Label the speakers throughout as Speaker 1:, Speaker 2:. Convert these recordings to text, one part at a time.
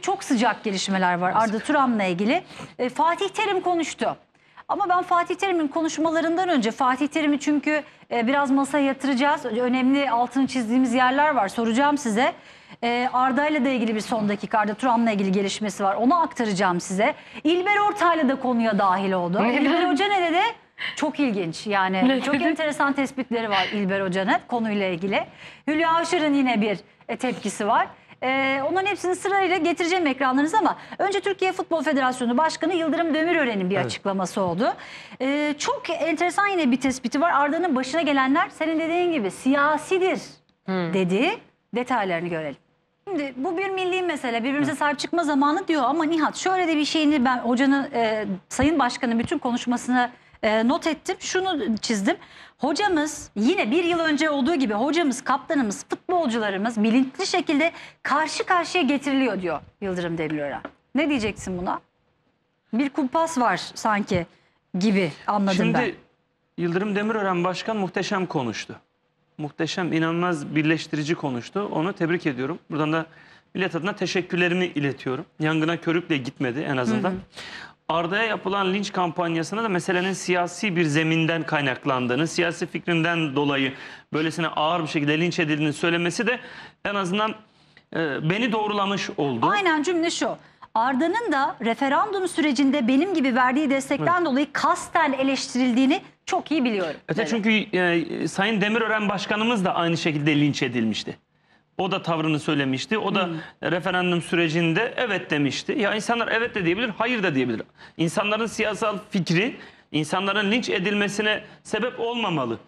Speaker 1: çok sıcak gelişmeler var Arda Turan'la ilgili. Fatih Terim konuştu. Ama ben Fatih Terim'in konuşmalarından önce Fatih Terim'i çünkü biraz masaya yatıracağız. Önemli altını çizdiğimiz yerler var. Soracağım size. Arda'yla da ilgili bir son dakika Arda Turan'la ilgili gelişmesi var. Onu aktaracağım size. İlber Ortaylı da konuya dahil oldu. İlber Hoca ne dedi? Çok ilginç yani çok enteresan tespitleri var İlber Hoca'nın konuyla ilgili. Hülya Avşar'ın yine bir tepkisi var. Onların hepsini sırayla getireceğim ekranlarınıza ama önce Türkiye Futbol Federasyonu Başkanı Yıldırım Demirören'in bir açıklaması oldu. Çok enteresan yine bir tespiti var. Arda'nın başına gelenler senin dediğin gibi siyasidir dediği detaylarını görelim. Şimdi bu bir milli mesele, birbirimize sahip çıkma zamanı diyor ama Nihat şöyle de bir şeyini ben hocanın, Sayın Başkan'ın bütün konuşmasını not ettim. Şunu çizdim. Hocamız yine bir yıl önce olduğu gibi hocamız, kaptanımız, futbolcularımız bilinçli şekilde karşı karşıya getiriliyor diyor Yıldırım Demirören. Ne diyeceksin buna? Bir kumpas var sanki gibi anladım ben.
Speaker 2: Şimdi Yıldırım Demirören Başkan muhteşem konuştu. Muhteşem, inanılmaz birleştirici konuştu. Onu tebrik ediyorum. Buradan da millet adına teşekkürlerimi iletiyorum. Yangına körükle gitmedi en azından. Arda'ya yapılan linç kampanyasına da meselenin siyasi bir zeminden kaynaklandığını, siyasi fikrinden dolayı böylesine ağır bir şekilde linç edildiğini söylemesi de en azından beni doğrulamış oldu.
Speaker 1: Aynen cümle şu. Arda'nın da referandum sürecinde benim gibi verdiği destekten dolayı kasten eleştirildiğini çok iyi biliyorum.
Speaker 2: Evet. Çünkü Sayın Demirören Başkanımız da aynı şekilde linç edilmişti. O da tavrını söylemişti. O da referandum sürecinde evet demişti. Ya insanlar evet de diyebilir, hayır da diyebilir. İnsanların siyasal fikri, insanların linç edilmesine sebep olmamalı.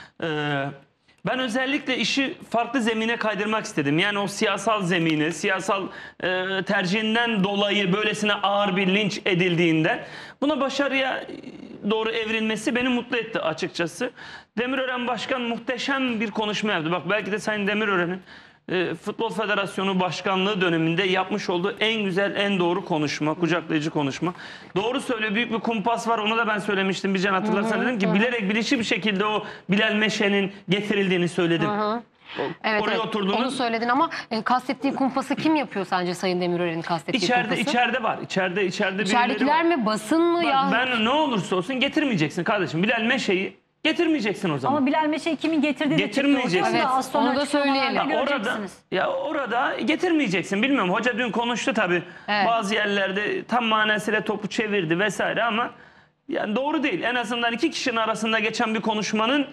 Speaker 2: Ben özellikle işi farklı zemine kaydırmak istedim. Yani o siyasal zemini, siyasal tercihinden dolayı böylesine ağır bir linç edildiğinde buna başarıya doğru evrilmesi beni mutlu etti açıkçası. Demirören Başkan muhteşem bir konuşma yaptı. Bak belki de Sayın Demirören'in Futbol Federasyonu Başkanlığı döneminde yapmış olduğu en güzel, en doğru konuşma, kucaklayıcı konuşma. Doğru söylüyor, büyük bir kumpas var. Onu da ben söylemiştim. Bircan hatırlarsan dedim ki bilerek bilinçli bir şekilde o Bilal Meşe'nin getirildiğini söyledim.
Speaker 3: Evet,
Speaker 2: oraya oturduğunu...
Speaker 3: onu söyledin ama kastettiği kumpası kim yapıyor sence Sayın Demirören'in kastettiği kumpası?
Speaker 2: İçeride var.
Speaker 3: İçeridekiler mi? Basın mı?
Speaker 2: Bak,
Speaker 3: ya?
Speaker 2: Ben ne olursa olsun getirmeyeceksin kardeşim. Bilal Meşe'yi getirmeyeceksin o zaman.
Speaker 1: Ama Bilal Meşe'yi kimin getirdiği
Speaker 2: getirmeyeceksin.
Speaker 3: Evet, onu da söyleyelim.
Speaker 2: Orada getirmeyeceksin. Bilmiyorum. Hoca dün konuştu tabii.
Speaker 3: Evet.
Speaker 2: Bazı yerlerde tam manasıyla topu çevirdi vesaire ama yani doğru değil. En azından iki kişinin arasında geçen bir konuşmanın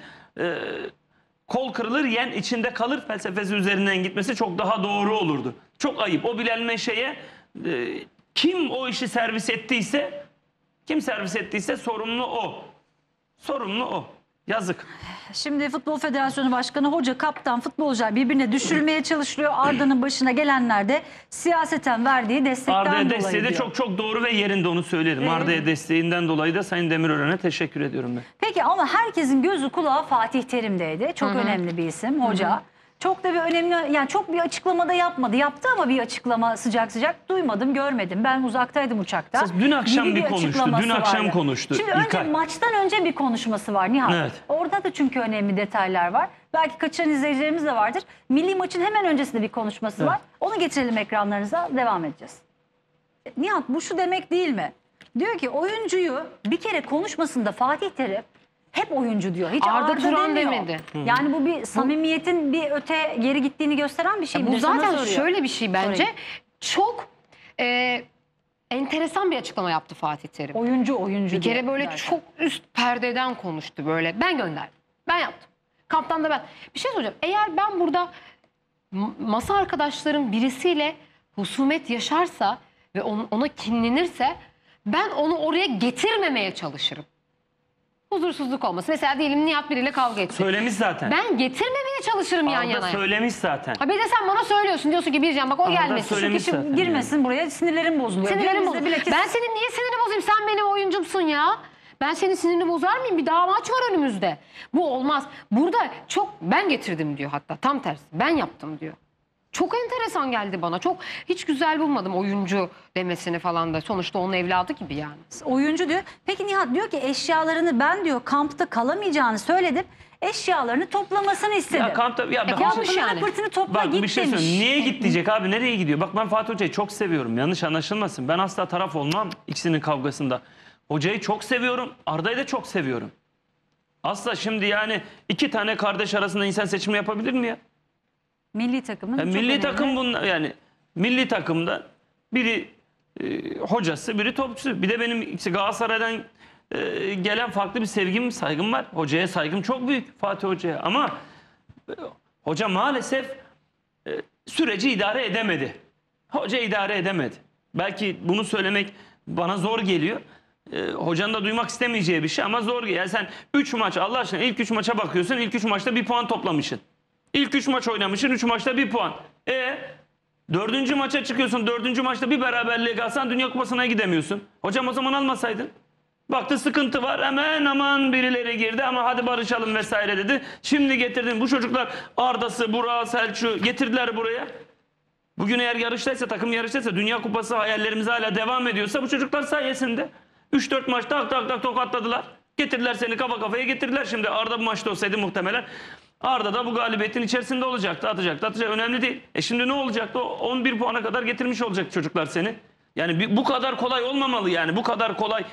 Speaker 2: kol kırılır yen içinde kalır felsefesi üzerinden gitmesi çok daha doğru olurdu. Çok ayıp. O Bilal Meşe'ye kim o işi servis ettiyse sorumlu o. Sorumlu o. Yazık.
Speaker 1: Şimdi Futbol Federasyonu Başkanı, hoca, kaptan, futbolcular birbirine düşürmeye çalışılıyor. Arda'nın başına gelenler de siyaseten verdiği destekten
Speaker 2: Arda'ya
Speaker 1: dolayı
Speaker 2: desteği de
Speaker 1: diyor.
Speaker 2: çok doğru ve yerinde, onu söylerim. Arda'ya desteğinden dolayı da Sayın Demirören'e teşekkür ediyorum ben.
Speaker 1: Peki ama herkesin gözü kulağı Fatih Terim'deydi. Çok önemli bir isim hoca. Çok da bir önemli, yani çok bir açıklamada yapmadı. Yaptı ama bir açıklama sıcak sıcak duymadım, görmedim. Ben uzaktaydım uçakta.
Speaker 2: Dün akşam
Speaker 1: Gibi
Speaker 2: bir konuştu.
Speaker 1: açıklaması
Speaker 2: Dün akşam
Speaker 1: vardı.
Speaker 2: konuştu.
Speaker 1: Şimdi önce maçtan önce bir konuşması var Nihat.
Speaker 2: Evet.
Speaker 1: Orada da çünkü önemli detaylar var. Belki kaçıran izleyicilerimiz de vardır. Milli maçın hemen öncesinde bir konuşması var. Onu getirelim ekranlarınıza, devam edeceğiz. Nihat, bu şu demek değil mi? Diyor ki oyuncuyu bir kere konuşmasında Fatih Terim hep oyuncu diyor. Hiç
Speaker 3: Arda Turan
Speaker 1: demiyor.
Speaker 3: demedi.
Speaker 1: Yani bu bir samimiyetin bir öte geri gittiğini gösteren bir şey mi?
Speaker 3: Bu zaten şöyle bir şey bence.
Speaker 1: Sorayım.
Speaker 3: Çok enteresan bir açıklama yaptı Fatih Terim.
Speaker 1: Oyuncu
Speaker 3: Bir kere böyle
Speaker 1: derken.
Speaker 3: çok üst perdeden konuştu böyle. Ben gönderdim. Ben yaptım. Kaptan da ben. Bir şey soracağım. Eğer ben burada masa arkadaşlarım birisiyle husumet yaşarsa ve ona kinlenirse ben onu oraya getirmemeye çalışırım. Huzursuzluk olması. Mesela diyelim Nihat biriyle kavga etti.
Speaker 2: Söylemiş zaten.
Speaker 3: Ben getirmemeye çalışırım yan
Speaker 2: Arda
Speaker 3: yana.
Speaker 2: söylemiş zaten.
Speaker 3: Ha bir de sen bana söylüyorsun. Diyorsun ki Bircan bak o gelmesin. Şu
Speaker 2: söylemiş
Speaker 3: kişi
Speaker 2: zaten.
Speaker 1: Girmesin buraya, sinirlerim bozuluyor.
Speaker 3: sinirlerim
Speaker 1: Biz de
Speaker 3: bozuluyor.
Speaker 1: bilakis-
Speaker 3: Ben senin niye sinirini bozayım? Sen benim oyuncumsun ya. Ben senin sinirini bozar mıyım? Bir daha maç var önümüzde. Bu olmaz. Burada çok ben getirdim diyor hatta. Tam tersi. Ben yaptım diyor. Çok enteresan geldi bana. Çok hiç güzel bulmadım oyuncu demesini falan da. Sonuçta onun evladı gibi yani.
Speaker 1: Oyuncu diyor. Peki Nihat diyor ki eşyalarını ben diyor kampta kalamayacağını söyledim. Eşyalarını toplamasını istedim.
Speaker 2: Ya kampta ya bak,
Speaker 3: yapmış
Speaker 1: Pırtını
Speaker 3: yani.
Speaker 1: pırtını topla
Speaker 2: bak
Speaker 1: git
Speaker 2: bir şey
Speaker 1: demiş.
Speaker 2: söyleyeyim. Niye git diyecek abi? Nereye gidiyor? Bak ben Fatih Hoca'yı çok seviyorum. Yanlış anlaşılmasın. Ben asla taraf olmam ikisinin kavgasında. Hocayı çok seviyorum. Arda'yı da çok seviyorum. Asla şimdi yani iki tane kardeş arasında insan seçimi yapabilir mi ya?
Speaker 1: Milli takımın çok
Speaker 2: Milli
Speaker 1: önemli.
Speaker 2: takım bunlar yani milli takımda biri hocası, biri topçusu. Bir de benim Galatasaray'dan gelen farklı bir sevgim, saygım var. Hocaya saygım çok büyük, Fatih Hoca'ya. Ama hoca maalesef süreci idare edemedi. Hoca idare edemedi. Belki bunu söylemek bana zor geliyor. Hocanın da duymak istemeyeceği bir şey ama zor geliyor. Yani sen 3 maç Allah aşkına ilk 3 maça bakıyorsun. İlk 3 maçta 1 puan toplamışsın. İlk 3 maç oynamışsın. 3 maçta 1 puan. 4. maça çıkıyorsun. 4. maçta bir beraberliğe kalsan Dünya Kupası'na gidemiyorsun. Hocam o zaman almasaydın. Baktı sıkıntı var. Hemen aman birileri girdi ama hadi barışalım vesaire dedi. Şimdi getirdin. Bu çocuklar Arda'sı, Burak'ı, Selçuk'u getirdiler buraya. Bugün eğer yarıştaysa, takım yarıştaysa, Dünya Kupası hayallerimiz hala devam ediyorsa bu çocuklar sayesinde 3-4 maç tak tak tak tokatladılar. Getirdiler seni kafa kafaya getirdiler. Şimdi Arda bu maçta olsaydı muhtemelen Arda da bu galibiyetin içerisinde olacaktı. Atacaktı. Önemli değil. Şimdi ne olacaktı? O 11 puana kadar getirmiş olacak çocuklar seni. Yani bu kadar kolay olmamalı yani. Bu kadar kolay.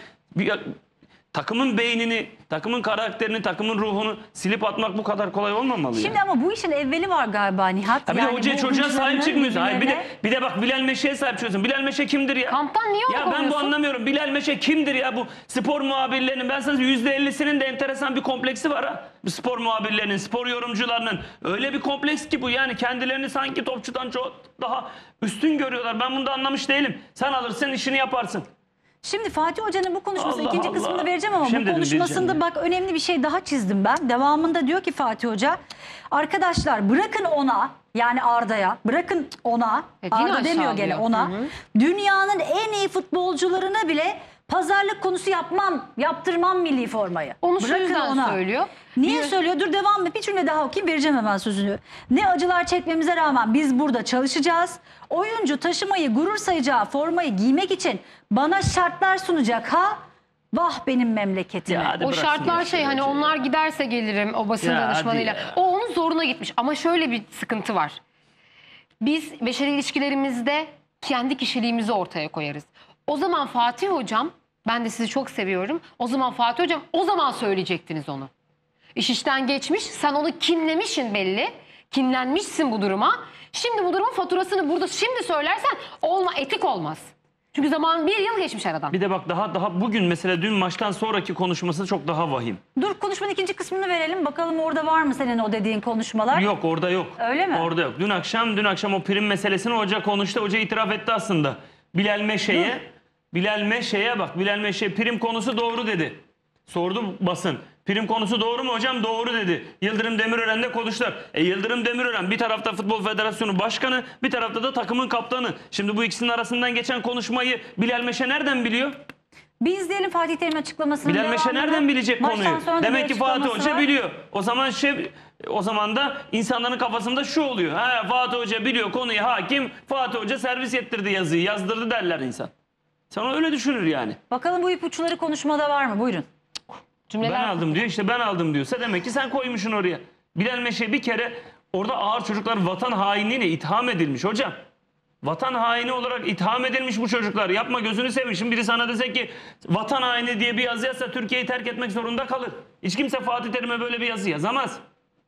Speaker 2: Takımın beynini, takımın karakterini, takımın ruhunu silip atmak bu kadar kolay olmamalı
Speaker 1: Şimdi
Speaker 2: yani.
Speaker 1: ama bu işin evveli var galiba Nihat.
Speaker 2: Ha bir de hocaya
Speaker 1: bu
Speaker 2: çocuğa sahip
Speaker 1: oyuncuların
Speaker 2: çıkmıyorsun. Hayır
Speaker 1: birbirlerine-
Speaker 2: bir de bak Bilal Meşe'ye sahip çıkıyorsun. Bilal Meşe kimdir ya?
Speaker 3: Kamptan niye onu
Speaker 2: Ya ben bu
Speaker 3: kovuyorsun?
Speaker 2: anlamıyorum. Bilal Meşe kimdir ya? Bu spor muhabirlerinin ben sana %50'sinin de enteresan bir kompleksi var ha. Bu spor muhabirlerinin, spor yorumcularının öyle bir kompleks ki bu yani kendilerini sanki topçudan çok daha üstün görüyorlar. Ben bunu da anlamış değilim. Sen alırsın işini yaparsın.
Speaker 1: Şimdi Fatih Hoca'nın bu konuşması
Speaker 2: Allah
Speaker 1: ikinci
Speaker 2: Allah.
Speaker 1: kısmını vereceğim ama
Speaker 2: Şimdi
Speaker 1: bu
Speaker 2: dedim,
Speaker 1: konuşmasında
Speaker 2: vereceğim
Speaker 1: bak önemli bir şey daha çizdim ben. Devamında diyor ki Fatih Hoca arkadaşlar bırakın ona yani Arda'ya bırakın ona
Speaker 3: yine
Speaker 1: Arda demiyor
Speaker 3: aşağılıyor.
Speaker 1: gene ona
Speaker 3: Hı hı.
Speaker 1: dünyanın en iyi futbolcularına bile pazarlık konusu yaptırmam milli formayı.
Speaker 3: Onu şu
Speaker 1: Bırakın
Speaker 3: yüzden söylüyor.
Speaker 1: Niye
Speaker 3: Bir-
Speaker 1: söylüyor? Dur devam et. Bir cümle daha okuyayım vereceğim hemen sözünü. Ne acılar çekmemize rağmen biz burada çalışacağız. Oyuncu taşımayı gurur sayacağı formayı giymek için bana şartlar sunacak ha. Vah benim memleketime.
Speaker 2: Ya hadi
Speaker 3: O
Speaker 2: bıraksın
Speaker 3: şartlar
Speaker 2: ya
Speaker 3: şey hani
Speaker 2: hocayı.
Speaker 3: onlar giderse gelirim o basın
Speaker 2: Ya hadi
Speaker 3: danışmanıyla.
Speaker 2: ya.
Speaker 3: O onun zoruna gitmiş. Ama şöyle bir sıkıntı var. Biz beşeri ilişkilerimizde kendi kişiliğimizi ortaya koyarız. O zaman Fatih Hocam, ben de sizi çok seviyorum. O zaman Fatih Hocam o zaman söyleyecektiniz onu. İş işten geçmiş, sen onu kinlemişsin belli. Kinlenmişsin bu duruma. Şimdi bu durumun faturasını burada şimdi söylersen etik olmaz. Çünkü zaman bir yıl geçmiş aradan.
Speaker 2: Bir de bak daha bugün mesela dün maçtan sonraki konuşması çok daha vahim.
Speaker 1: Dur konuşmanın ikinci kısmını verelim. Bakalım orada var mı senin o dediğin konuşmalar?
Speaker 2: Yok orada yok.
Speaker 1: Öyle mi?
Speaker 2: Orada yok. Dün akşam o prim meselesini hoca konuştu. Hoca itiraf etti aslında. Bilal Meşe'ye bak. Bilal Meşe prim konusu doğru dedi. Sordum basın. Prim konusu doğru mu hocam? Doğru dedi. Yıldırım Demirören'le konuştular. Yıldırım Demirören bir tarafta Futbol Federasyonu Başkanı, bir tarafta da takımın kaptanı. Şimdi bu ikisinin arasından geçen konuşmayı Bilal Meşe nereden biliyor?
Speaker 1: Bir izleyelim Fatih Terim'in açıklamasını.
Speaker 2: Bilal Meşe
Speaker 1: devamını.
Speaker 2: nereden bilecek
Speaker 1: Maçtan
Speaker 2: konuyu?
Speaker 1: sonra da bir
Speaker 2: Demek ki Fatih
Speaker 1: açıklaması
Speaker 2: Hoca
Speaker 1: var.
Speaker 2: biliyor. O zaman da insanların kafasında şu oluyor. Ha, Fatih Hoca biliyor konuyu hakim. Fatih Hoca servis ettirdi yazıyı, yazdırdı derler insan. Sen onu öyle düşünür yani.
Speaker 1: Bakalım bu ipuçları konuşmada var mı? Buyurun.
Speaker 3: Cümleler
Speaker 2: Ben aldım diyor. İşte ben aldım diyorsa demek ki sen koymuşsun oraya. Bilal Meşe bir kere orada ağır çocuklar vatan hainliğine itham edilmiş hocam. Vatan haini olarak itham edilmiş bu çocuklar. Yapma gözünü seveyim. Şimdi biri sana dese ki vatan haini diye bir yazı yazsa Türkiye'yi terk etmek zorunda kalır. Hiç kimse Fatih Terim'e böyle bir yazı yazamaz.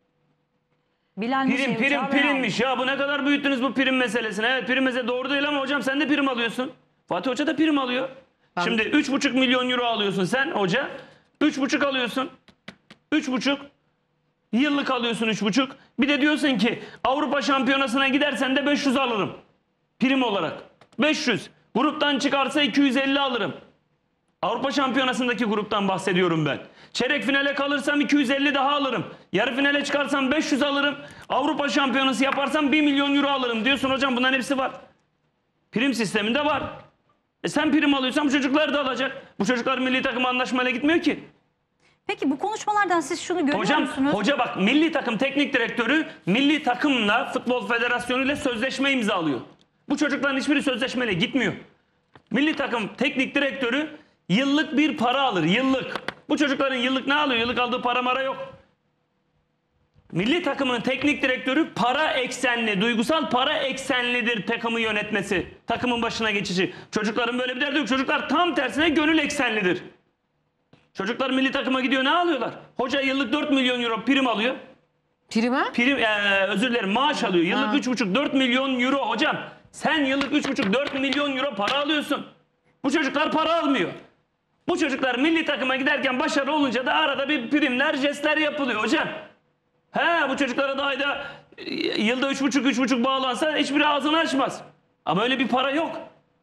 Speaker 1: Bilal Meşe'yi uçağa ben
Speaker 2: Primmiş. Ya bu ne kadar büyüttünüz bu prim meselesini. Evet prim meselesi doğru değil ama hocam sen de prim alıyorsun. Fatih Hoca da prim alıyor. Şimdi 3,5 milyon euro alıyorsun sen hoca. 3,5 alıyorsun. 3,5 yıllık alıyorsun 3,5. Bir de diyorsun ki Avrupa Şampiyonası'na gidersen de 500 alırım. Prim olarak. 500. Gruptan çıkarsa 250 alırım. Avrupa Şampiyonası'ndaki gruptan bahsediyorum ben. Çeyrek finale kalırsam 250 daha alırım. Yarı finale çıkarsam 500 alırım. Avrupa Şampiyonası yaparsam 1 milyon euro alırım diyorsun hocam, bunların hepsi var. Prim sisteminde var. Sen prim alıyorsan bu çocuklar da alacak. Bu çocuklar milli takıma anlaşmayla gitmiyor ki.
Speaker 1: Peki bu konuşmalardan siz şunu görüyor
Speaker 2: Hocam,
Speaker 1: musunuz?
Speaker 2: hoca bak milli takım teknik direktörü milli takımla Futbol Federasyonu ile sözleşme imzalıyor. Bu çocukların hiçbiri sözleşmeyle gitmiyor. Milli takım teknik direktörü yıllık bir para alır, yıllık. Bu çocukların yıllık ne alıyor? Yıllık aldığı para mara yok. Milli takımın teknik direktörü para eksenli, duygusal para eksenlidir takımı yönetmesi. Takımın başına geçici. Çocukların böyle bir derdi yok. Çocuklar tam tersine gönül eksenlidir. Çocuklar milli takıma gidiyor, ne alıyorlar? Hoca yıllık 4 milyon euro prim alıyor.
Speaker 3: Prim ha?
Speaker 2: Özür dilerim, maaş alıyor. Yıllık
Speaker 3: Ha.
Speaker 2: 3,5-4 milyon euro hocam. Sen yıllık 3,5-4 milyon euro para alıyorsun. Bu çocuklar para almıyor. Bu çocuklar milli takıma giderken başarılı olunca da arada bir primler, jestler yapılıyor hocam. Bu çocuklara da ayda yılda 3,5 bağlansa hiçbiri ağzını açmaz. Ama öyle bir para yok.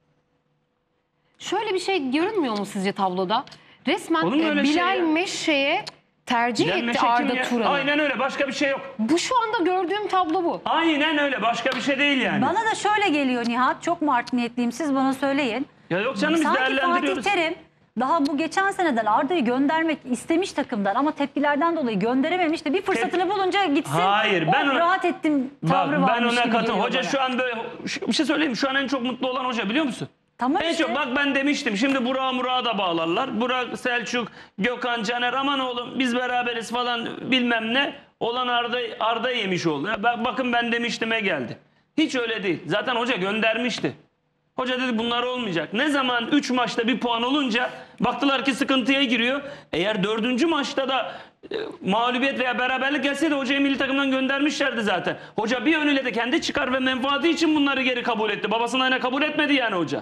Speaker 3: Şöyle bir şey görünmüyor mu sizce tabloda? Resmen
Speaker 2: Olur mu öyle şey
Speaker 3: Bilal
Speaker 2: ya?
Speaker 3: Meşe'ye tercih
Speaker 2: Bilal
Speaker 3: etti
Speaker 2: Meşe kim
Speaker 3: Arda
Speaker 2: ya?
Speaker 3: Turan'ı.
Speaker 2: Aynen öyle, başka bir şey yok.
Speaker 3: Bu şu anda gördüğüm tablo bu.
Speaker 2: Aynen öyle, başka bir şey değil yani.
Speaker 1: Bana da şöyle geliyor Nihat, çok mu art niyetliyim, siz bana söyleyin.
Speaker 2: Ya yok canım, biz
Speaker 1: Sanki Fatih
Speaker 2: değerlendiriyoruz.
Speaker 1: Terim daha bu geçen seneden Arda'yı göndermek istemiş takımdan ama tepkilerden dolayı gönderememiş de bir fırsatını bulunca gitsin.
Speaker 2: Hayır, ben ona-
Speaker 1: rahat ettim tavrı
Speaker 2: Bak, ben
Speaker 1: varmış
Speaker 2: ona
Speaker 1: gibi
Speaker 2: katılıyorum.
Speaker 1: geliyor
Speaker 2: Hoca
Speaker 1: bana.
Speaker 2: şu an böyle, bir şey söyleyeyim mi? Şu an en çok mutlu olan hoca biliyor musun?
Speaker 1: Tamam
Speaker 2: En
Speaker 1: işte.
Speaker 2: çok, bak ben demiştim. Şimdi Burak'a da bağlarlar. Burak, Selçuk, Gökhan, Caner, aman oğlum biz beraberiz falan bilmem ne. Olan Arda yemiş oldu. Bakın ben demiştime geldi. Hiç öyle değil. Zaten hoca göndermişti. Hoca dedi bunlar olmayacak. Ne zaman 3 maçta bir puan olunca baktılar ki sıkıntıya giriyor. Eğer 4. maçta da mağlubiyet veya beraberlik gelseydi hocayı milli takımdan göndermişlerdi zaten. Hoca bir yönüyle de kendi çıkar ve menfaati için bunları geri kabul etti. Babasının aynen kabul etmedi yani hoca.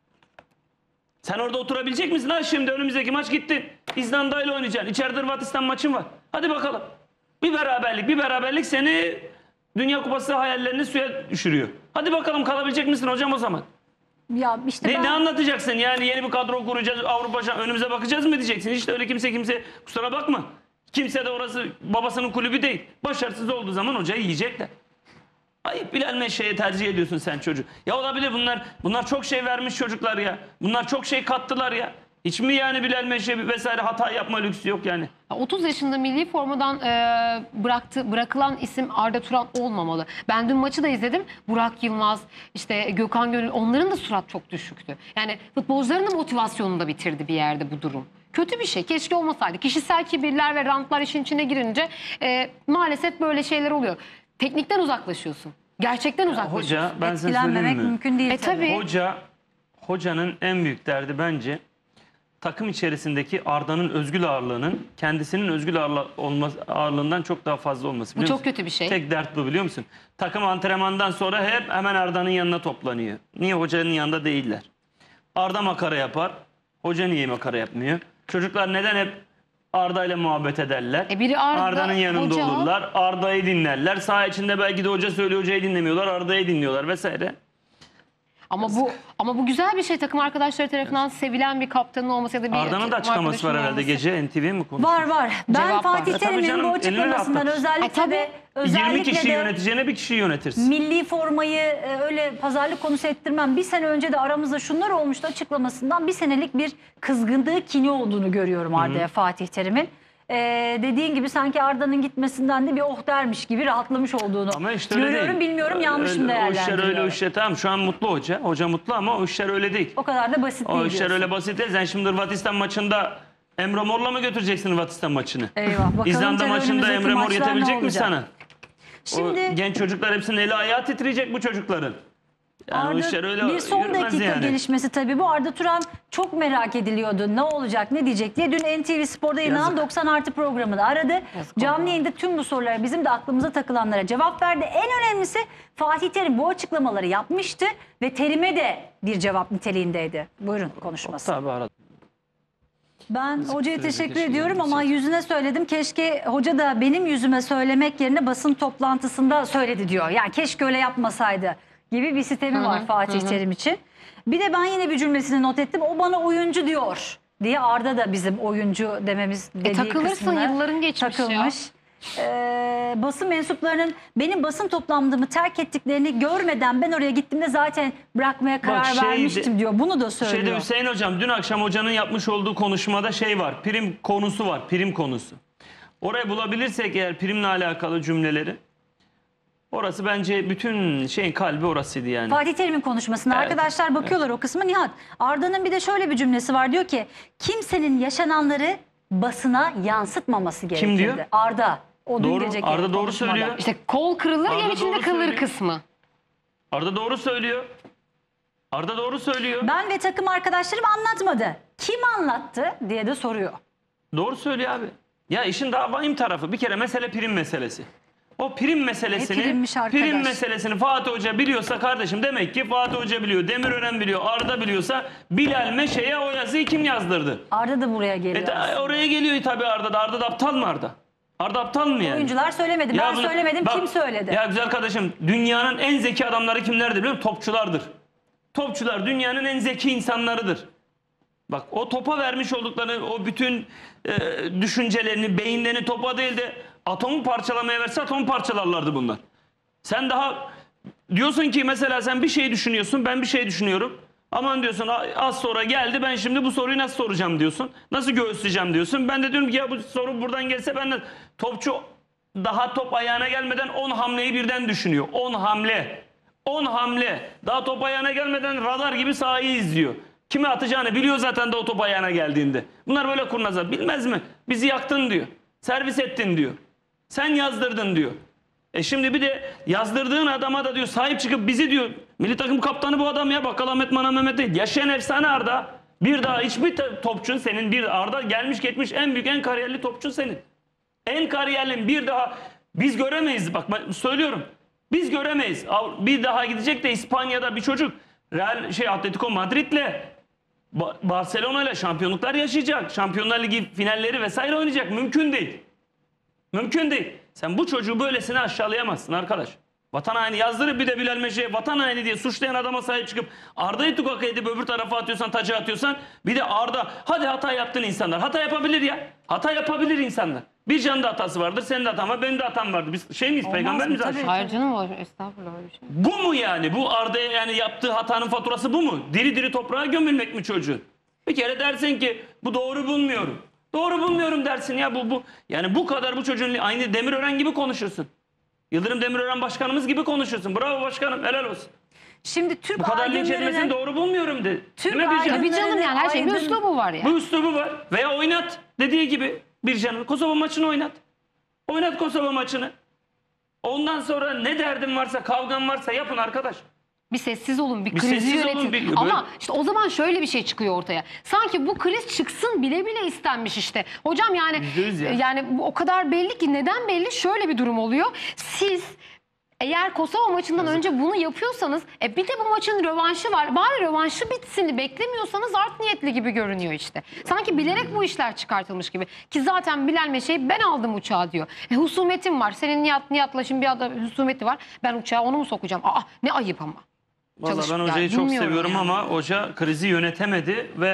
Speaker 2: Sen orada oturabilecek misin? Ha şimdi önümüzdeki maç gitti. İzlanda ile oynayacaksın. İçeride Hırvatistan maçın var. Hadi bakalım. Bir beraberlik seni Dünya Kupası hayallerini suya düşürüyor. Hadi bakalım kalabilecek misin hocam o zaman?
Speaker 1: Ya işte
Speaker 2: Ne anlatacaksın yani, yeni bir kadro kuracağız, Avrupa önümüze bakacağız mı diyeceksin? İşte öyle kimse kusura bakma. Kimse de orası babasının kulübü değil. Başarısız olduğu zaman hocayı yiyecekler. Ayıp, Bilal Meşe'ye tercih ediyorsun sen çocuk. Ya olabilir, bunlar çok şey vermiş çocuklar ya. Bunlar çok şey kattılar ya. Hiç mi yani Bilal Meşe vesaire hata yapma lüksü yok yani?
Speaker 3: 30 yaşında milli formadan bırakılan isim Arda Turan olmamalı. Ben dün maçı da izledim. Burak Yılmaz, işte Gökhan Gönül, onların da surat çok düşüktü. Yani futbolcuların da motivasyonunu da bitirdi bir yerde bu durum. Kötü bir şey. Keşke olmasaydı. Kişisel kibirler ve rantlar işin içine girince maalesef böyle şeyler oluyor. Teknikten uzaklaşıyorsun. Gerçekten uzaklaşıyorsun.
Speaker 2: Hoca, ben size söyleyeyim
Speaker 1: etkilenmemek
Speaker 2: mi?
Speaker 1: mümkün değil.
Speaker 3: Tabii.
Speaker 2: Hocanın en büyük derdi bence takım içerisindeki Arda'nın özgül ağırlığının kendisinin özgül ağırlığından çok daha fazla olması.
Speaker 3: Bu
Speaker 2: biliyor
Speaker 3: çok
Speaker 2: musun?
Speaker 3: kötü bir şey.
Speaker 2: Tek dert bu, biliyor musun? Takım antrenmandan sonra hemen Arda'nın yanına toplanıyor. Niye hocanın yanında değiller? Arda makara yapar. Hoca niye makara yapmıyor? Çocuklar neden hep Arda ile muhabbet ederler?
Speaker 3: Biri
Speaker 2: Arda'nın yanında
Speaker 3: hoca.
Speaker 2: olurlar. Arda'yı dinlerler. Saha içinde belki de hoca söylüyor, hocayı dinlemiyorlar. Arda'yı dinliyorlar vesaire.
Speaker 3: Ama bu güzel bir şey. Takım arkadaşları tarafından sevilen bir kaptanın olması ya da bir
Speaker 2: Arda'nın da
Speaker 3: takım
Speaker 2: açıklaması var
Speaker 3: arkadaşının
Speaker 2: herhalde.
Speaker 3: olması.
Speaker 2: Gece NTV mi konuşuyor?
Speaker 1: Var. Ben
Speaker 3: Cevap var.
Speaker 1: Fatih
Speaker 2: Tabii
Speaker 1: Terim'in
Speaker 2: canım,
Speaker 1: bu
Speaker 2: eline
Speaker 1: açıklamasından
Speaker 2: rahatlat.
Speaker 1: özellikle
Speaker 3: tabii.
Speaker 1: de
Speaker 2: 20 kişi
Speaker 1: özellikle de
Speaker 2: yöneteceğine bir kişi yönetirsin.
Speaker 1: milli formayı öyle pazarlık konusu ettirmem. Bir sene önce de aramızda şunlar olmuştu açıklamasından bir senelik bir kızgınlığı, kini olduğunu görüyorum Arda'ya Fatih Terim'in. Dediğin gibi sanki Arda'nın gitmesinden de bir oh dermiş gibi rahatlamış olduğunu
Speaker 2: Ama işte öyle
Speaker 1: görüyorum.
Speaker 2: değil.
Speaker 1: Bilmiyorum, yanlış mı
Speaker 2: O işler
Speaker 1: değerlendiriyorum?
Speaker 2: o işler tamam, şu an mutlu hoca. Hoca mutlu ama o işler öyle değil.
Speaker 1: O kadar da basit
Speaker 2: O
Speaker 1: değil
Speaker 2: işler
Speaker 1: diyorsun.
Speaker 2: öyle basit değil. Sen şimdi Hırvatistan maçında Emre Mor'la mı götüreceksin Hırvatistan maçını?
Speaker 1: Eyvah, bakalım
Speaker 2: İzlanda
Speaker 1: tabii
Speaker 2: maçında
Speaker 1: önümüzdeki
Speaker 2: Emre Mor
Speaker 1: maçlar
Speaker 2: yetebilecek
Speaker 1: ne
Speaker 2: mi
Speaker 1: olacak?
Speaker 2: sana?
Speaker 1: Şimdi
Speaker 2: O genç çocuklar hepsinin eli ayağı titreyecek bu çocukların. Yani o işler öyle
Speaker 1: bir son
Speaker 2: yürümez
Speaker 1: dakika
Speaker 2: yani.
Speaker 1: gelişmesi tabii bu. Arda Turan çok merak ediliyordu. Ne olacak, ne diyecek diye. Dün NTV Spor'da yayınlanan
Speaker 2: Yazık.
Speaker 1: 90 artı programını aradı.
Speaker 3: Yazık
Speaker 1: Canlı
Speaker 3: oldu.
Speaker 1: yayında tüm bu sorulara, bizim de aklımıza takılanlara cevap verdi. En önemlisi Fatih Terim bu açıklamaları yapmıştı ve Terim'e de bir cevap niteliğindeydi. Buyurun konuşması.
Speaker 2: Tabii aradım.
Speaker 1: Ben hocaya
Speaker 2: Keşke
Speaker 1: teşekkür ediyorum ama
Speaker 2: gelmeseydi.
Speaker 1: yüzüne söyledim. Keşke hoca da benim yüzüme söylemek yerine basın toplantısında söyledi diyor. Yani keşke öyle yapmasaydı gibi bir sistemi var Fatih Terim için. Bir de ben yine bir cümlesini not ettim. O bana oyuncu diyor diye Arda da bizim oyuncu dememiz dediği
Speaker 3: takılırsın,
Speaker 1: kısmına
Speaker 3: yılların geçmiş ya.
Speaker 1: takılmış. basın mensuplarının benim basın toplantımı terk ettiklerini görmeden ben oraya gittiğimde zaten bırakmaya karar vermiştim diyor. Bunu da söylüyor.
Speaker 2: Şeyde Hüseyin hocam dün akşam hocanın yapmış olduğu konuşmada şey var. Prim konusu var. Prim konusu. Orayı bulabilirsek eğer primle alakalı cümleleri, orası bence bütün şeyin kalbi orasıydı yani.
Speaker 1: Fatih Terim'in konuşmasında
Speaker 2: Evet,
Speaker 1: arkadaşlar bakıyorlar o kısmı. Nihat, Arda'nın bir de şöyle bir cümlesi var. Diyor ki kimsenin yaşananları basına yansıtmaması gerekirdi.
Speaker 2: diyor?
Speaker 1: Arda. O dün
Speaker 2: Doğru,
Speaker 1: geceki
Speaker 2: Arda doğru
Speaker 1: konuşmada.
Speaker 2: söylüyor.
Speaker 3: İşte kol kırılır
Speaker 2: Arda
Speaker 3: yer içinde
Speaker 2: doğru
Speaker 3: kalır
Speaker 2: söylüyor.
Speaker 3: kısmı.
Speaker 2: Arda doğru söylüyor. Arda doğru söylüyor.
Speaker 1: Ben ve takım arkadaşlarım anlatmadı. Kim anlattı diye de soruyor.
Speaker 2: Doğru söylüyor abi. Ya işin daha vahim tarafı bir kere mesele prim meselesi. O prim meselesini,
Speaker 1: primmiş arkadaş.
Speaker 2: prim meselesini Fatih Hoca biliyorsa kardeşim, demek ki Fatih Hoca biliyor, Demirören biliyor, Arda biliyorsa Bilal Meşe'ye o yazıyı kim yazdırdı?
Speaker 1: Arda da buraya geliyor.
Speaker 2: Oraya geliyor tabii Arda da. Arda da aptal mı Arda? Arda aptal mı yani?
Speaker 1: Oyuncular söylemedi.
Speaker 2: Ya
Speaker 1: Ben söylemedim.
Speaker 2: bak,
Speaker 1: Kim söyledi?
Speaker 2: Ya güzel kardeşim, dünyanın en zeki adamları kimlerdir biliyor musun? Topçulardır. Topçular dünyanın en zeki insanlarıdır. Bak o topa vermiş oldukları o bütün düşüncelerini, beyinlerini topa değil de atomu parçalamaya verse atomu parçalarlardı bunlar. Sen daha diyorsun ki mesela sen bir şey düşünüyorsun, ben bir şey düşünüyorum. Aman diyorsun az sonra geldi, ben şimdi bu soruyu nasıl soracağım diyorsun. Nasıl göğüsleyeceğim diyorsun. Ben de diyorum ki ya bu soru buradan gelse ben de, topçu daha top ayağına gelmeden 10 hamleyi birden düşünüyor. 10 hamle. 10 hamle. Daha top ayağına gelmeden radar gibi sahayı izliyor. Kime atacağını biliyor zaten de o top ayağına geldiğinde. Bunlar böyle kurnazlar. Bilmez mi? Bizi yaktın diyor. Servis ettin diyor. Sen yazdırdın diyor. Şimdi bir de yazdırdığın adama da diyor sahip çıkıp bizi diyor. Milli takım kaptanı bu adam ya. Bakkal Ahmet Mana Mehmet değil. Yaşayan efsane Arda. Bir daha hiçbir topçun senin, bir Arda gelmiş geçmiş en büyük en kariyerli topçun senin. En kariyerli bir daha biz göremeyiz. Bak ben söylüyorum. Biz göremeyiz. Bir daha gidecek de İspanya'da bir çocuk Atletico Madrid'le Barcelona'yla şampiyonluklar yaşayacak. Şampiyonlar Ligi finalleri vesaire oynayacak. Mümkün değil. Mümkün değil. Sen bu çocuğu böylesine aşağılayamazsın arkadaş. Vatan haini yazdırıp bir de Bilal Meşe'ye vatan haini diye suçlayan adama sahip çıkıp Arda'yı tukaka edip öbür tarafa atıyorsan, taca atıyorsan, bir de Arda hadi hata yaptın insanlar. Hata yapabilir ya. Hata yapabilir insanlar. Bir canın da hatası vardır. Senin de hatan var. Benim de hatam vardır. Biz şey miyiz?
Speaker 1: Olmaz
Speaker 2: Peygamber
Speaker 1: mı?
Speaker 2: miyiz?
Speaker 1: Tabii.
Speaker 3: Hayır canım, o estağfurullah öyle bir şey.
Speaker 2: Bu mu yani? Bu Arda'ya yani yaptığı hatanın faturası bu mu? Diri diri toprağa gömülmek mi çocuğun? Bir kere dersin ki bu doğru bulmuyorum. Doğru bulmuyorum dersin ya bu. Yani bu kadar bu çocuğun aynı Demirören gibi konuşursun. Yıldırım Demirören başkanımız gibi konuşursun. Bravo başkanım, helal olsun.
Speaker 1: Şimdi Türk
Speaker 2: Bu kadar linç edilmesini
Speaker 1: aydınlarının
Speaker 2: doğru bulmuyorum de.
Speaker 1: Türk
Speaker 2: Değil mi Bircan?
Speaker 3: Tabii canım, yani her şeyin bir
Speaker 1: Aydın-
Speaker 3: üslubu var ya.
Speaker 2: Bu üslubu var. Veya oynat dediği gibi Bircan'ın Kosova maçını oynat. Oynat Kosova maçını. Ondan sonra ne derdin varsa, kavgan varsa yapın arkadaş.
Speaker 3: Bir sessiz olun, bir
Speaker 2: Bir
Speaker 3: krizi
Speaker 2: sessiz olun,
Speaker 3: yönetin.
Speaker 2: bir-
Speaker 3: Ama
Speaker 2: böyle-
Speaker 3: işte o zaman şöyle bir şey çıkıyor ortaya. Sanki bu kriz çıksın bile bile istenmiş işte. Hocam yani
Speaker 2: %100 ya.
Speaker 3: yani bu o kadar belli ki, neden belli? Şöyle bir durum oluyor. Siz eğer Kosova maçından önce bunu yapıyorsanız bir de bu maçın rövanşı var. Bari rövanşı bitsin beklemiyorsanız art niyetli gibi görünüyor işte. Sanki bilerek bu işler çıkartılmış gibi. Ki zaten Bilal Meşe'yi ben aldım uçağa diyor. Husumetim var. Senin Nihat'la şimdi bir adam husumeti var. Ben uçağa onu mu sokacağım? Aa, ne ayıp ama.
Speaker 2: Vallahi
Speaker 3: Çalışıp
Speaker 2: ben
Speaker 3: yani
Speaker 2: hocayı çok
Speaker 3: bilmiyorum
Speaker 2: seviyorum
Speaker 3: yani.
Speaker 2: ama hoca krizi yönetemedi ve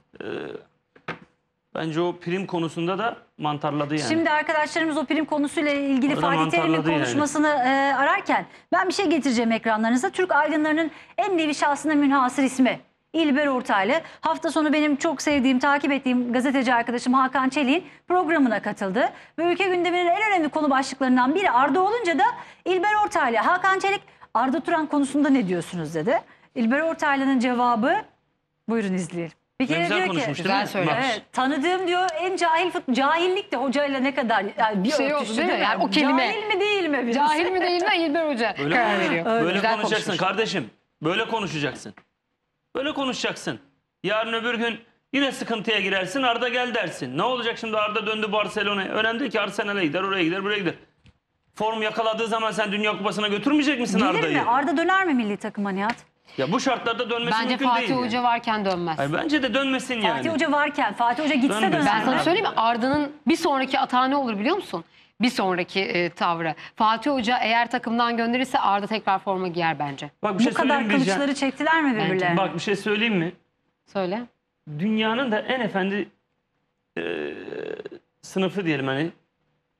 Speaker 2: bence o prim konusunda da mantarladı yani.
Speaker 1: Şimdi arkadaşlarımız o prim konusuyla ilgili
Speaker 2: Orada
Speaker 1: Fatih Terim'in
Speaker 2: mantarladı yani.
Speaker 1: konuşmasını ararken ben bir şey getireceğim ekranlarınıza. Türk aydınlarının en nevi şahsına münhasır ismi İlber Ortaylı. Hafta sonu benim çok sevdiğim, takip ettiğim gazeteci arkadaşım Hakan Çelik'in programına katıldı. Ve ülke gündeminin en önemli konu başlıklarından biri Arda olunca da İlber Ortaylı. Hakan Çelik, Arda Turan konusunda ne diyorsunuz dedi. İlber Ortaylı'nın cevabı, buyurun izleyelim. Bir
Speaker 2: Ne
Speaker 1: kere
Speaker 2: güzel
Speaker 1: diyor
Speaker 2: konuşmuş
Speaker 1: ki,
Speaker 2: değil mi?
Speaker 3: Güzel söylüyor.
Speaker 2: Bak,
Speaker 1: evet, tanıdığım diyor en cahillik de hocayla ne kadar yani bir
Speaker 3: Şey oldu
Speaker 1: örtüştü
Speaker 3: değil mi? Yani o kelime.
Speaker 1: Cahil mi değil mi? birisi?
Speaker 3: Cahil mi değil mi İlber Hoca
Speaker 2: Öyle
Speaker 3: karar
Speaker 2: konuş-
Speaker 3: veriyor.
Speaker 2: Böyle
Speaker 3: Güzel
Speaker 2: konuşacaksın
Speaker 3: konuşmuş.
Speaker 2: kardeşim. Böyle konuşacaksın. Böyle konuşacaksın. Yarın öbür gün yine sıkıntıya girersin, Arda gel dersin. Ne olacak şimdi, Arda döndü Barcelona'ya. Önemli değil ki, Arsenal'e gider, oraya gider, buraya gider. Form yakaladığı zaman sen Dünya Kupası'na götürmeyecek misin
Speaker 1: Gelir
Speaker 2: Arda'yı?
Speaker 1: mi? Arda döner mi milli takıma Nihat?
Speaker 2: Ya bu şartlarda dönmesi
Speaker 3: Bence
Speaker 2: mümkün
Speaker 3: Fatih
Speaker 2: değil.
Speaker 3: Hoca
Speaker 2: yani.
Speaker 3: varken dönmez.
Speaker 2: Hayır, bence de dönmesin yani.
Speaker 1: Fatih Hoca varken, Fatih Hoca gitse
Speaker 2: Dönmez.
Speaker 1: döner
Speaker 3: Ben sana
Speaker 1: mi?
Speaker 3: söyleyeyim mi? Arda'nın bir sonraki atağı ne olur biliyor musun? Bir sonraki tavrı. Fatih Hoca eğer takımdan gönderirse Arda tekrar forma giyer bence.
Speaker 2: Bak bir şey
Speaker 1: Bu kadar
Speaker 2: söyleyeyim mi Bircan?
Speaker 1: kılıçları çektiler mi birbirlerine?
Speaker 2: Bak bir şey söyleyeyim mi?
Speaker 3: Söyle.
Speaker 2: Dünyanın da en efendi sınıfı diyelim hani.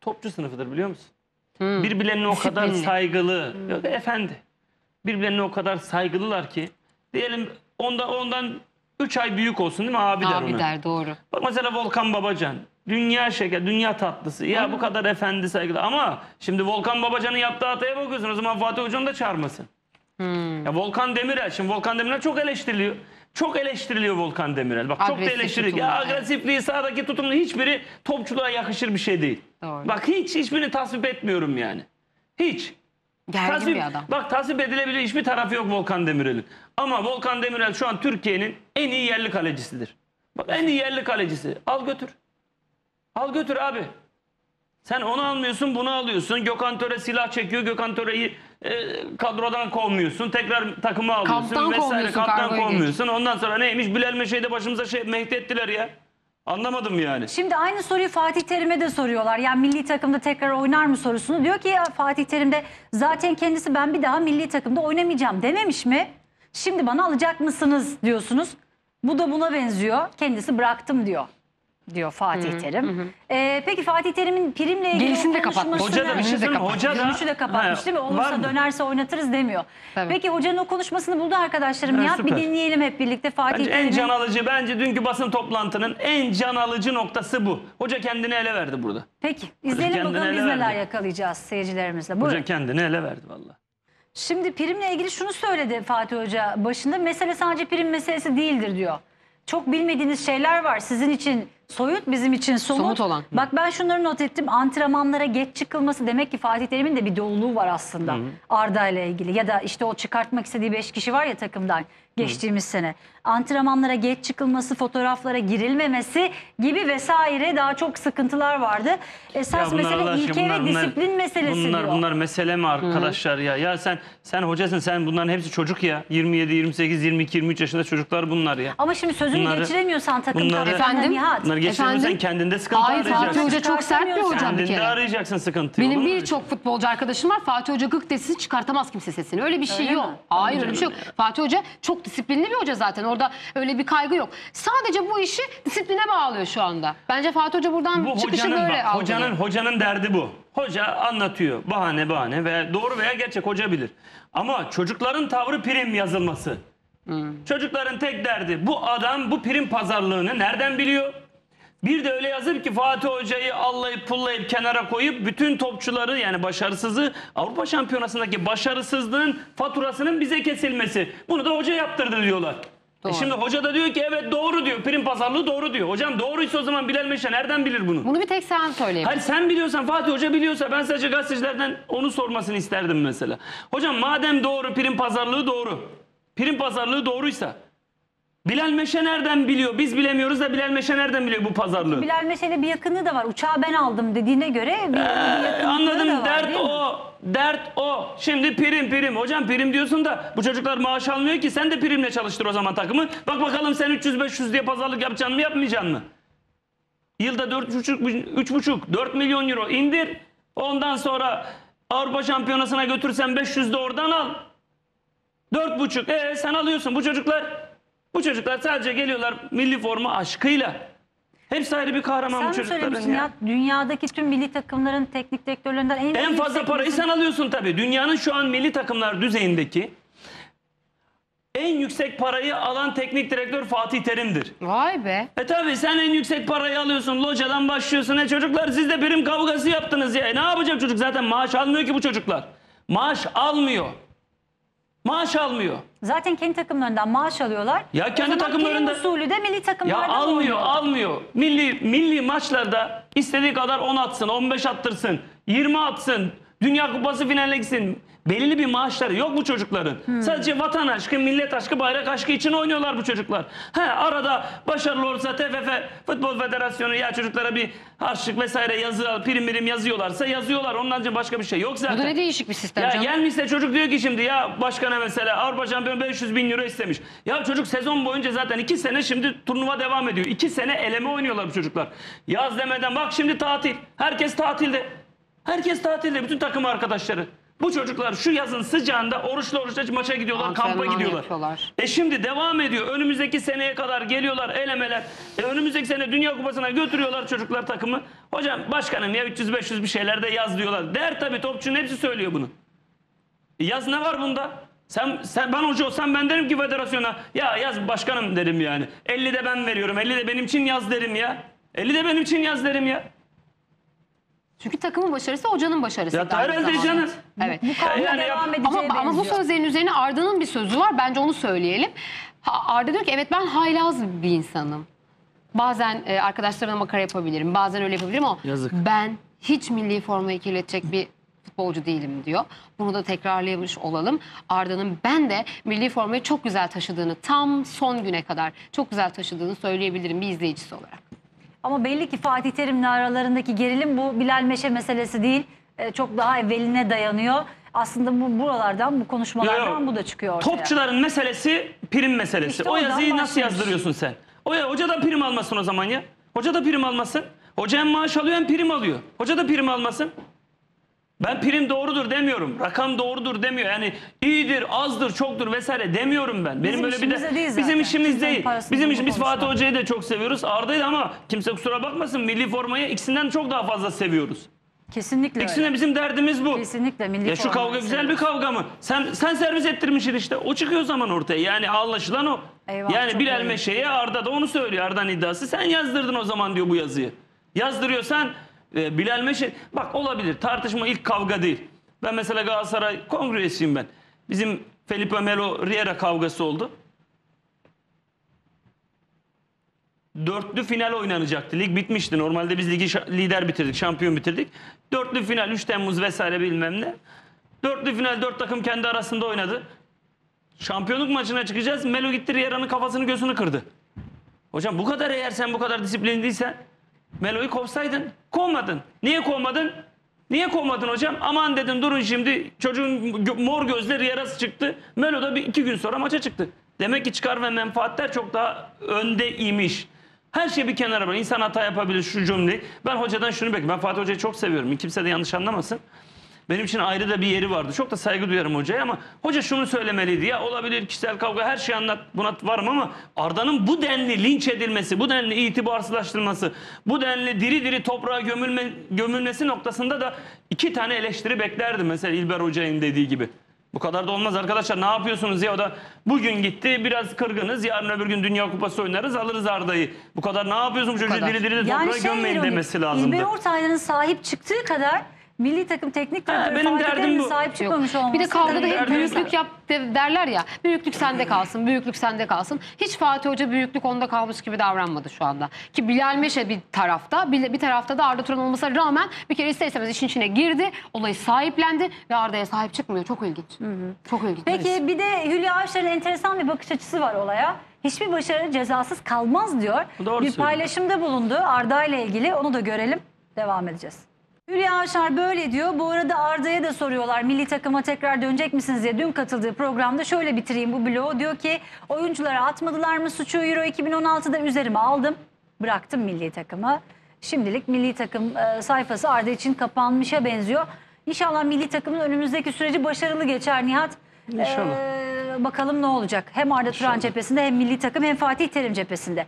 Speaker 2: topçu sınıfıdır biliyor musun? Birbirlerine o kadar
Speaker 3: Disiplinli.
Speaker 2: saygılı. Yok, efendi. Birbirlerine o kadar saygılılar ki diyelim ondan 3 ay büyük olsun değil mi? Abi der
Speaker 3: Abi
Speaker 2: ona.
Speaker 3: der, doğru.
Speaker 2: Bak mesela Volkan Babacan. Dünya şeker, dünya tatlısı. Ya bu kadar efendi saygılı. Ama şimdi Volkan Babacan'ın yaptığı hataya bakıyorsun. O zaman Fatih Hoca'nı da çağırmasın. Ya Volkan Demirel. Şimdi Volkan Demirel çok eleştiriliyor. Çok eleştiriliyor Volkan Demirel. Bak çok da
Speaker 3: Agresif
Speaker 2: eleştiriliyor.
Speaker 3: tutumlu,
Speaker 2: Ya
Speaker 3: evet.
Speaker 2: agresifliği, sahadaki tutumlu hiçbiri topçuluğa yakışır bir şey değil.
Speaker 3: Doğru.
Speaker 2: Bak hiçbirini tasvip etmiyorum yani. Hiç.
Speaker 3: Gergin bir adam.
Speaker 2: Bak tasvip edilebilir hiçbir tarafı yok Volkan Demirel'in. Ama Volkan Demirel şu an Türkiye'nin en iyi yerli kalecisidir. Bak en iyi yerli kalecisi. Al götür. Al götür abi. Sen onu almıyorsun, bunu alıyorsun. Gökhan Töre silah çekiyor. Gökhan Töre'yi kadrodan kovmuyorsun. Tekrar takımı alıyorsun.
Speaker 3: Kamptan kovmuyorsun,
Speaker 2: Kamptan
Speaker 3: kargoya
Speaker 2: kovmuyorsun. Ondan sonra neymiş? Bilal Meşe'yi başımıza Mehdi ettiler ya. Anlamadım yani.
Speaker 1: Şimdi aynı soruyu Fatih Terim'e de soruyorlar. Yani milli takımda tekrar oynar mı sorusunu. Diyor ki ya Fatih Terim de zaten kendisi ben bir daha milli takımda oynamayacağım dememiş mi? Şimdi bana alacak mısınız diyorsunuz. Bu da buna benziyor. Kendisi bıraktım diyor Fatih Terim. Peki Fatih Terim'in primle ilgili
Speaker 3: Gelişini de
Speaker 1: konuşmasını...
Speaker 3: kapatmış.
Speaker 2: Hoca da bir şey
Speaker 3: Önünü de
Speaker 2: söyleyeyim mi? Hoca da...
Speaker 1: Dönüşü de kapatmış
Speaker 2: Ha,
Speaker 1: değil mi?
Speaker 2: var
Speaker 1: Olursa
Speaker 2: mı?
Speaker 1: dönerse oynatırız demiyor.
Speaker 3: Tabii.
Speaker 1: Peki hocanın o konuşmasını buldu arkadaşlarım.
Speaker 2: Ha,
Speaker 1: Nihat bir
Speaker 2: süper.
Speaker 1: dinleyelim hep birlikte Fatih
Speaker 2: Bence en
Speaker 1: Terim'in.
Speaker 2: can alıcı, bence dünkü basın toplantının en can alıcı noktası bu. Hoca kendini ele verdi burada.
Speaker 1: Peki izleyelim
Speaker 2: kendine
Speaker 1: bakalım biz
Speaker 2: ele
Speaker 1: neler
Speaker 2: verdi.
Speaker 1: yakalayacağız seyircilerimizle. Buyurun.
Speaker 2: Hoca kendini ele verdi vallahi.
Speaker 1: Şimdi primle ilgili şunu söyledi Fatih Hoca başında. Mesele sadece prim meselesi değildir diyor. Çok bilmediğiniz şeyler var. Sizin için soyut, bizim için somut.
Speaker 3: Somut olan.
Speaker 1: Bak ben şunları not ettim. Antrenmanlara geç çıkılması demek ki Fatih Terim'in de bir doluluğu var aslında. Arda ile ilgili. Ya da işte o çıkartmak istediği 5 kişi var ya takımdan geçtiğimiz sene. Antrenmanlara geç çıkılması, fotoğraflara girilmemesi gibi vesaire daha çok sıkıntılar vardı. Esas
Speaker 2: bunlar Allah
Speaker 1: mesele
Speaker 2: aşkına,
Speaker 1: ilke ve disiplin meselesi diyor.
Speaker 2: Bunlar mesele mi arkadaşlar ya? Ya sen hocasın, sen bunların hepsi çocuk ya. 27, 28, 22, 23 yaşında çocuklar bunlar ya.
Speaker 1: Ama şimdi sözünü
Speaker 2: Bunları-
Speaker 1: geçiremiyorsan takım
Speaker 2: bunları-
Speaker 1: kaptanına
Speaker 3: Efendim?
Speaker 1: Nihat.
Speaker 2: Bunları geçiremiyorsan
Speaker 3: Efendim?
Speaker 2: kendinde sıkıntı
Speaker 3: Hayır, Fatih
Speaker 2: arayacaksın.
Speaker 3: Hoca çok sert bir hoca bir
Speaker 2: Kendinde
Speaker 3: kere.
Speaker 2: arayacaksın sıkıntıyı.
Speaker 3: Benim
Speaker 2: olur mu?
Speaker 3: birçok futbolcu arkadaşım var. Fatih Hoca gık desiz çıkartamaz kimse sesini. Öyle bir şey
Speaker 1: Öyle
Speaker 3: yok.
Speaker 1: mi?
Speaker 3: Hayır öyle bir şey yok. Fatih Hoca çok disiplinli bir hoca zaten. Orada öyle bir kaygı yok. Sadece bu işi disipline bağlıyor şu anda. Bence Fatih Hoca buradan
Speaker 2: Bu
Speaker 3: çıkışı
Speaker 2: hocanın,
Speaker 3: böyle
Speaker 2: bak,
Speaker 3: algılıyor.
Speaker 2: hocanın derdi bu. Hoca anlatıyor. Bahane veya doğru veya gerçek hoca bilir. Ama çocukların tavrı prim yazılması. Çocukların tek derdi bu adam bu prim pazarlığını nereden biliyor? Bir de öyle yazıp ki Fatih Hoca'yı allayıp pullayıp kenara koyup bütün topçuları yani başarısızı Avrupa Şampiyonası'ndaki başarısızlığın faturasının bize kesilmesi. Bunu da hoca yaptırdı diyorlar.
Speaker 3: Doğru.
Speaker 2: Şimdi hoca da diyor ki evet doğru diyor. Prim pazarlığı doğru diyor. Hocam doğruysa o zaman Bilal Meşe nereden bilir bunu?
Speaker 3: Bunu bir tek sen söyleyebilirsin.
Speaker 2: Hayır sen biliyorsan Fatih Hoca biliyorsa ben sadece gazetecilerden onu sormasını isterdim mesela. Hocam madem doğru prim pazarlığı doğru. Prim pazarlığı doğruysa Bilal Meşe nereden biliyor? Biz bilemiyoruz da Bilal Meşe nereden biliyor bu pazarlığı?
Speaker 1: Bilal Meşe'yle bir yakınlığı da var. Uçağı ben aldım dediğine göre bir yakınlıkları da
Speaker 2: Anladım.
Speaker 1: var,
Speaker 2: Dert
Speaker 1: değil mi?
Speaker 2: o. Dert o. Şimdi prim. Hocam prim diyorsun da bu çocuklar maaş almıyor ki. Sen de primle çalıştır o zaman takımı. Bak bakalım sen 300-500 diye pazarlık yapacaksın mı yapmayacaksın mı? Yılda 3,5-4 milyon euro indir. Ondan sonra Avrupa Şampiyonası'na götürsen 500 de oradan al. 4,5. Sen alıyorsun. Bu çocuklar sadece geliyorlar milli forma aşkıyla. Hepsi ayrı bir kahraman
Speaker 1: Sen
Speaker 2: bu
Speaker 1: mi
Speaker 2: çocukların
Speaker 1: söylemiştin
Speaker 2: ya.
Speaker 1: ya? Dünyadaki tüm milli takımların teknik direktörlerinden
Speaker 2: En fazla
Speaker 1: yüksek
Speaker 2: parayı sen alıyorsun tabii. Dünyanın şu an milli takımlar düzeyindeki en yüksek parayı alan teknik direktör Fatih Terim'dir.
Speaker 3: Vay be.
Speaker 2: Tabii sen en yüksek parayı alıyorsun. Locadan başlıyorsun. Çocuklar siz de prim kavgası yaptınız ya. Ne yapacak çocuk? Zaten maaş almıyor ki bu çocuklar. Maaş almıyor. Maaş almıyor.
Speaker 1: Zaten kendi takımlarından maaş alıyorlar.
Speaker 2: Ya kendi
Speaker 1: O zaman
Speaker 2: takımlarında-
Speaker 1: prim usulü de milli
Speaker 2: Ya
Speaker 1: takımlarda
Speaker 2: almıyor. Milli maçlarda istediği kadar 10 atsın, 15 attırsın, 20 atsın, Dünya Kupası finaline gitsin. Belirli bir maaşları yok bu çocukların. Sadece vatan aşkı, millet aşkı, bayrak aşkı için oynuyorlar bu çocuklar. Arada başarılı olursa TFF, Futbol Federasyonu ya çocuklara bir harçlık vesaire prim yazıyorlarsa yazıyorlar. Ondan başka bir şey yok zaten.
Speaker 3: Bu da ne değişik bir sistem
Speaker 2: Ya
Speaker 3: canım.
Speaker 2: gelmişse çocuk diyor ki şimdi ya başkana mesela Avrupa Şampiyonu 500 bin euro istemiş. Ya çocuk sezon boyunca zaten 2 sene şimdi turnuva devam ediyor. 2 sene eleme oynuyorlar bu çocuklar. Yaz demeden bak şimdi tatil. Herkes tatilde. Bütün takım arkadaşları. Bu çocuklar şu yazın sıcağında oruçlu maça gidiyorlar, kampa
Speaker 3: Antrenman
Speaker 2: gidiyorlar.
Speaker 3: yapıyorlar.
Speaker 2: Şimdi devam ediyor. Önümüzdeki seneye kadar geliyorlar elemeler. Önümüzdeki sene Dünya Kupası'na götürüyorlar çocuklar takımı. Hocam başkanım ya 300-500 bir şeyler de yaz diyorlar. Der tabii, topçunun hepsi söylüyor bunu. Yaz, ne var bunda? Ben hoca olsam ben derim ki federasyona, ya yaz başkanım derim yani. 50 de ben veriyorum. 50 de benim için yaz derim ya. 50 de benim için yaz derim ya.
Speaker 3: Çünkü takımın başarısı hocanın başarısı.
Speaker 2: Ya herhalde canım.
Speaker 3: Evet.
Speaker 1: Bu kavga
Speaker 2: Yani
Speaker 1: devam edeceğe
Speaker 3: Ama bu
Speaker 1: benziyor.
Speaker 3: sözlerin üzerine Arda'nın bir sözü var. Bence onu söyleyelim. Arda diyor ki evet ben haylaz bir insanım. Bazen arkadaşlarımla makara yapabilirim. Bazen öyle yapabilirim ama
Speaker 2: Yazık.
Speaker 3: ben hiç milli formayı kirletecek bir futbolcu değilim diyor. Bunu da tekrarlamış olalım. Arda'nın ben de milli formayı çok güzel taşıdığını, tam son güne kadar çok güzel taşıdığını söyleyebilirim bir izleyicisi olarak.
Speaker 1: Ama belli ki Fatih Terim'le aralarındaki gerilim bu Bilal Meşe meselesi değil. Çok daha evveline dayanıyor. Aslında bu buralardan, bu konuşmalardan
Speaker 2: Yo,
Speaker 1: bu da çıkıyor ortaya.
Speaker 2: Topçuların meselesi prim meselesi.
Speaker 1: İşte
Speaker 2: o
Speaker 1: oradan
Speaker 2: yazıyı nasıl
Speaker 1: başlamış.
Speaker 2: yazdırıyorsun sen? Hoca da prim almasın o zaman ya. Hoca da prim almasın. Hoca hem maaş alıyor hem prim alıyor. Hoca da prim almasın. Ben prim doğrudur demiyorum. Rakam doğrudur demiyor. Yani iyidir, azdır, çoktur vesaire demiyorum ben. Benim
Speaker 1: Bizim
Speaker 2: böyle bir
Speaker 1: işimiz
Speaker 2: de
Speaker 1: de değil zaten.
Speaker 2: bizim işimiz
Speaker 1: Kimsenin
Speaker 2: değil.
Speaker 1: parasını
Speaker 2: Bizim
Speaker 1: bulup
Speaker 2: işimiz Fatih
Speaker 1: konuşmak.
Speaker 2: Hoca'yı da çok seviyoruz. Arda'yı da, ama kimse kusura bakmasın, milli formayı ikisinden çok daha fazla seviyoruz.
Speaker 1: Kesinlikle
Speaker 2: İkisine
Speaker 1: öyle.
Speaker 2: bizim derdimiz bu.
Speaker 1: Kesinlikle milli
Speaker 2: Ya şu
Speaker 1: formayı
Speaker 2: kavga güzel bir
Speaker 1: seviyoruz.
Speaker 2: kavga mı? Sen servis ettirmişsin işte. O çıkıyor o zaman ortaya. Yani anlaşılan o.
Speaker 1: Eyvah,
Speaker 2: Yani
Speaker 1: çok
Speaker 2: Bilal
Speaker 1: öyle.
Speaker 2: Meşe'ye Arda da onu söylüyor. Arda'nın iddiası. Sen yazdırdın o zaman diyor bu yazıyı. Yazdırıyorsan Bilal Meşe, bak olabilir. Tartışma ilk kavga değil. Ben mesela Galatasaray kongre üyesiyim ben. Bizim Felipe Melo Riera kavgası oldu. Dörtlü final oynanacaktı. Lig bitmişti. Normalde biz ligi lider bitirdik, şampiyon bitirdik. Dörtlü final, 3 Temmuz vesaire bilmem ne. Dörtlü final, 4 takım kendi arasında oynadı. Şampiyonluk maçına çıkacağız. Melo gitti, Riera'nın kafasını gözünü kırdı. Hocam bu kadar, eğer sen bu kadar disiplinliysen Melo'yu kovsaydın. Kovmadın. Niye kovmadın? Niye kovmadın hocam? Aman dedim, durun şimdi. Çocuğun mor gözleri yarası çıktı. Melo da 2 gün sonra maça çıktı. Demek ki çıkar ve menfaatler çok daha önde imiş. Her şey bir kenara bırak. İnsan hata yapabilir, şu cümleyi. Ben hocadan şunu bekliyorum. Ben Fatih Hoca'yı çok seviyorum. Kimse de yanlış anlamasın. Benim için ayrı da bir yeri vardı. Çok da saygı duyarım hocaya, ama hoca şunu söylemeliydi. Ya olabilir kişisel kavga, her şeyi anlat, buna varım, ama Arda'nın bu denli linç edilmesi, bu denli itibarsızlaştırılması, bu denli diri diri toprağa gömülmesi noktasında da 2 tane eleştiri beklerdim. Mesela İlber Hoca'nın dediği gibi. Bu kadar da olmaz arkadaşlar, ne yapıyorsunuz ya, o da bugün gitti biraz kırgınız, yarın öbür gün Dünya Kupası oynarız, alırız Arda'yı. Bu kadar ne yapıyorsun, çocuğu
Speaker 3: kadar.
Speaker 2: diri diri toprağa gömmeyin
Speaker 1: ironik,
Speaker 2: demesi lazımdı.
Speaker 1: İlber Ortaylı'nın sahip çıktığı kadar milli takım teknik direktörü
Speaker 2: benim
Speaker 1: Fatih
Speaker 2: derdim
Speaker 1: Terim'in
Speaker 2: bu.
Speaker 1: sahip çıkmamış olması.
Speaker 3: Bir de kavgada hep
Speaker 2: Derdim
Speaker 3: büyüklük yap derler ya. Büyüklük sende kalsın, büyüklük sende kalsın. Hiç Fatih Hoca büyüklük onda kalmış gibi davranmadı şu anda. Ki Bilal Meşe bir tarafta, bir tarafta da Arda Turan olmasına rağmen bir kere ister istemez işin içine girdi. Olayı sahiplendi ve Arda'ya sahip çıkmıyor. Çok ilginç. Çok ilginç.
Speaker 1: Peki bir de Hülya Avşar'ın enteresan bir bakış açısı var olaya. Hiçbir başarı cezasız kalmaz diyor.
Speaker 2: Doğru
Speaker 1: Bir
Speaker 2: söylüyor.
Speaker 1: paylaşımda bulundu Arda ile ilgili. Onu da görelim. Devam edeceğiz. Hülya Avşar böyle diyor. Bu arada Arda'ya da soruyorlar milli takıma tekrar dönecek misiniz diye. Dün katıldığı programda şöyle bitireyim bu bloğu. Diyor ki oyunculara atmadılar mı suçu? Euro 2016'da üzerime aldım. Bıraktım milli takımı. Şimdilik milli takım sayfası Arda için kapanmışa benziyor. İnşallah milli takımın önümüzdeki süreci başarılı geçer Nihat.
Speaker 2: İnşallah.
Speaker 1: Bakalım ne olacak? Hem Arda Turan cephesinde hem milli takım hem Fatih Terim cephesinde.